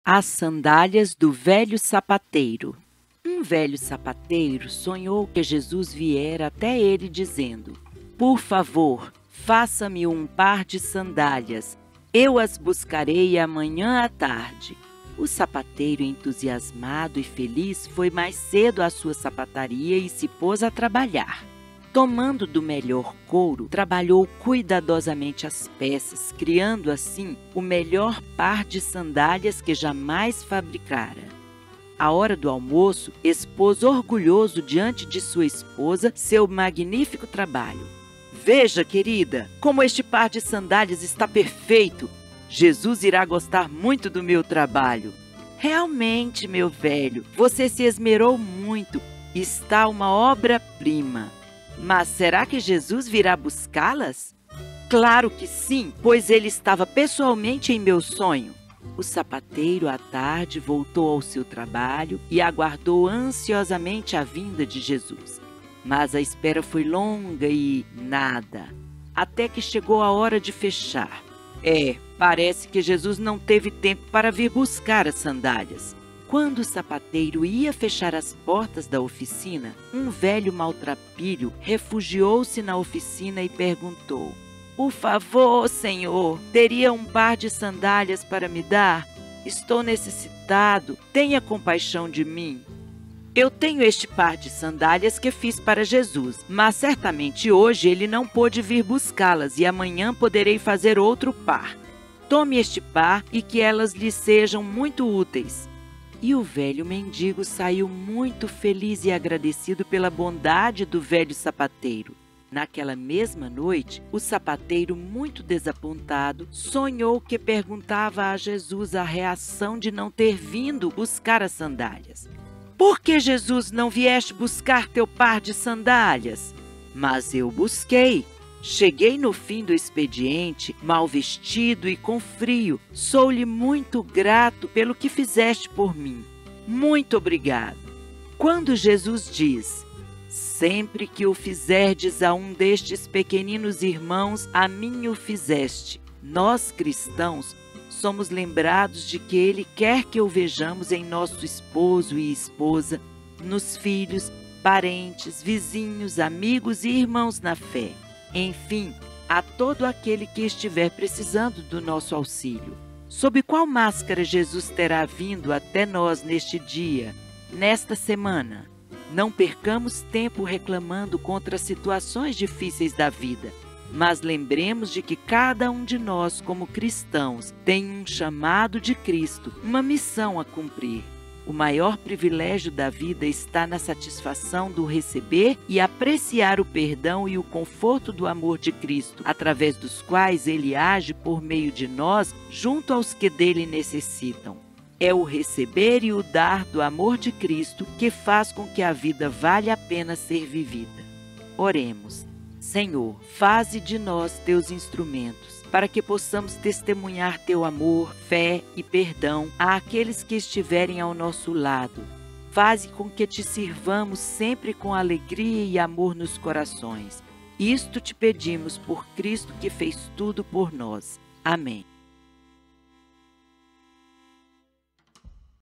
As sandálias do velho sapateiro. Um velho sapateiro sonhou que Jesus viera até ele dizendo: Por favor, faça-me um par de sandálias. Eu as buscarei amanhã à tarde. O sapateiro, entusiasmado e feliz, foi mais cedo à sua sapataria e se pôs a trabalhar. Tomando do melhor couro, trabalhou cuidadosamente as peças, criando assim o melhor par de sandálias que jamais fabricara. À hora do almoço, expôs orgulhoso diante de sua esposa seu magnífico trabalho. Veja, querida, como este par de sandálias está perfeito. Jesus irá gostar muito do meu trabalho. Realmente, meu velho, você se esmerou muito. Está uma obra-prima. Mas será que Jesus virá buscá-las? Claro que sim, pois ele estava pessoalmente em meu sonho. O sapateiro, à tarde, voltou ao seu trabalho e aguardou ansiosamente a vinda de Jesus. Mas a espera foi longa e nada, até que chegou a hora de fechar. Parece que Jesus não teve tempo para vir buscar as sandálias. Quando o sapateiro ia fechar as portas da oficina, um velho maltrapilho refugiou-se na oficina e perguntou: Por favor, senhor, teria um par de sandálias para me dar? Estou necessitado, tenha compaixão de mim. Eu tenho este par de sandálias que fiz para Jesus, mas certamente hoje ele não pôde vir buscá-las e amanhã poderei fazer outro par. Tome este par e que elas lhe sejam muito úteis. E o velho mendigo saiu muito feliz e agradecido pela bondade do velho sapateiro. Naquela mesma noite, o sapateiro, muito desapontado, sonhou que perguntava a Jesus a reação de não ter vindo buscar as sandálias. Por que, Jesus, não vieste buscar teu par de sandálias? Mas eu busquei. Cheguei no fim do expediente, mal vestido e com frio. Sou-lhe muito grato pelo que fizeste por mim. Muito obrigado. Quando Jesus diz: Sempre que o fizerdes a um destes pequeninos irmãos, a mim o fizeste. Nós, cristãos, somos lembrados de que Ele quer que o vejamos em nosso esposo e esposa, nos filhos, parentes, vizinhos, amigos e irmãos na fé. Enfim, a todo aquele que estiver precisando do nosso auxílio. Sob qual máscara Jesus terá vindo até nós neste dia, nesta semana? Não percamos tempo reclamando contra as situações difíceis da vida, mas lembremos de que cada um de nós, como cristãos, tem um chamado de Cristo, uma missão a cumprir. O maior privilégio da vida está na satisfação do receber e apreciar o perdão e o conforto do amor de Cristo, através dos quais Ele age por meio de nós junto aos que dele necessitam. É o receber e o dar do amor de Cristo que faz com que a vida valha a pena ser vivida. Oremos. Senhor, faze de nós teus instrumentos, para que possamos testemunhar teu amor, fé e perdão àqueles que estiverem ao nosso lado. Faze com que te sirvamos sempre com alegria e amor nos corações. Isto te pedimos por Cristo que fez tudo por nós. Amém.